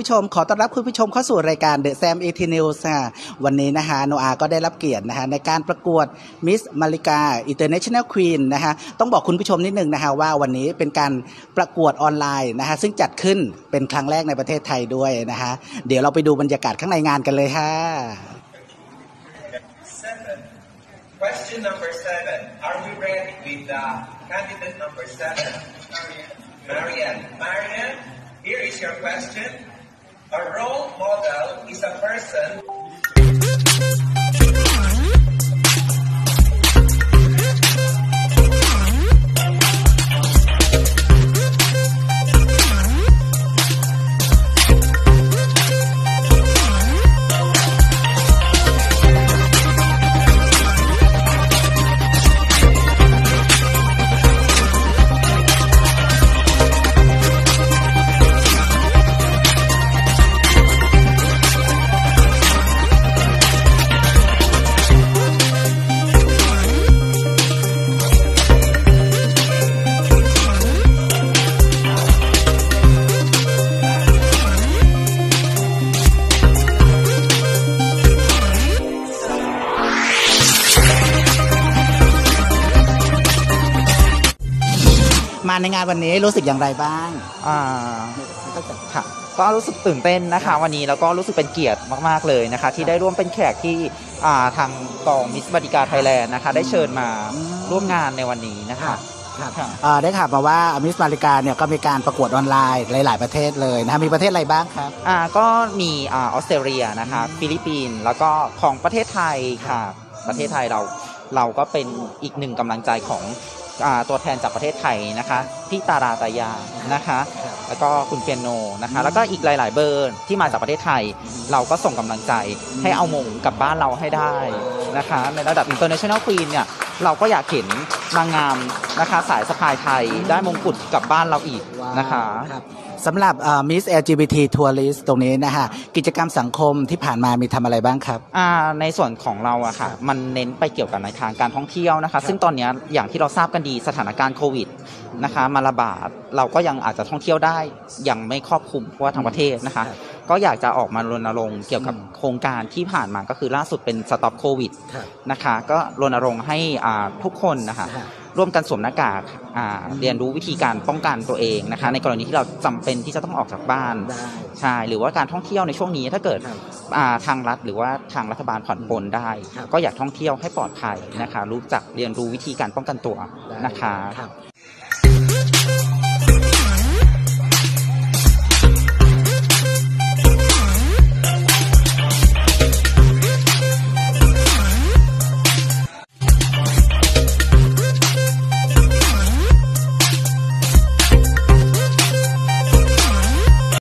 ผู้ชมขอต้อนรับคุณผู้ชมเข้าสู่รายการ The Sam 18 News ค่ะวันนี้นะคะโนอาก็ได้รับเกียรตินะคะในการประกวด Miss Malika International Queen นะคะต้องบอกคุณผู้ชมนิดนึงนะคะว่าวันนี้เป็นการประกวดออนไลน์นะคะซึ่งจัดขึ้นเป็นครั้งแรกในประเทศไทยด้วยนะคะเดี๋ยวเราไปดูบรรยากาศข้างในงานกันเลยค่ะ Question number 7. Are we ready with candidate number 7? Marianne, here is your question. A role model is a person มาในงานวันนี้รู้สึกอย่างไรบ้างค่ะก็รู้สึกตื่นเต้นนะคะวันนี้แล้วก็รู้สึกเป็นเกียรติมากๆเลยนะคะที่ได้ร่วมเป็นแขกที่ทางกองมิสมาริกาไทยแลนด์นะคะได้เชิญมาร่วมงานในวันนี้นะคะได้ข่าวมาว่ามิสมาริกาเนี่ยก็มีการประกวดออนไลน์หลายๆประเทศเลยนะมีประเทศอะไรบ้างครับก็มีออสเตรเลียนะคะฟิลิปปินส์แล้วก็ของประเทศไทยค่ะประเทศไทยเราก็เป็นอีกหนึ่งกำลังใจของตัวแทนจากประเทศไทยนะคะพี่ตาราตายานะคะแล้วก็คุณเปียโนนะคะแล้วก็อีกหลายๆเบอร์ที่มาจากประเทศไทยเราก็ส่งกำลังใจให้เอามงกลับบ้านเราให้ได้นะคะในระดับ International Queen เนี่ยเราก็อยากเห็นนางงามนะคะสายสะพายไทยได้มงกุฎกลับบ้านเราอีกนะคะสำหรับ Miss LGBT Tourist ตรงนี้นะฮะกิจกรรมสังคมที่ผ่านมามีทำอะไรบ้างครับในส่วนของเราอะค่ะมันเน้นไปเกี่ยวกับในทางการท่องเที่ยวนะคะซึ่งตอนนี้อย่างที่เราทราบกันดีสถานการณ์โควิดนะคะมาระบาดเราก็ยังอาจจะท่องเที่ยวได้ยังไม่ครอบคลุมเพราะว่าทั้งประเทศนะคะก็อยากจะออกมารณรงค์เกี่ยวกับโครงการที่ผ่านมาก็คือล่าสุดเป็น Stop COVID นะคะก็รณรงค์ให้ทุกคนนะคะร่วมกันสวมหน้ากากเรียนรู้วิธีการป้องกันตัวเองนะคะในกรณีที่เราจำเป็นที่จะต้องออกจากบ้านใช่หรือว่าการท่องเที่ยวในช่วงนี้ถ้าเกิดทางรัฐหรือว่าทางรัฐบาลผ่อนปลนได้ก็อยากท่องเที่ยวให้ปลอดภัยนะคะรู้จักเรียนรู้วิธีการป้องกันตัวนะคะ